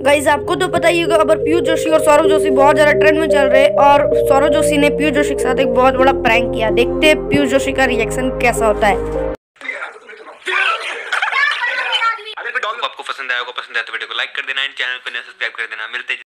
Guys आपको तो पता ही होगा, अगर पीयूष जोशी और सौरभ जोशी बहुत ज्यादा ट्रेंड में चल रहे हैं और सौरभ जोशी ने पीयूष जोशी के साथ एक बहुत बड़ा प्रैंक किया। देखते हैं पीयूष जोशी का रिएक्शन कैसा होता है। अगर आपको पसंद आया तो वीडियो को लाइक कर देना एंड चैनल को सब्सक्राइब कर देना। मिलते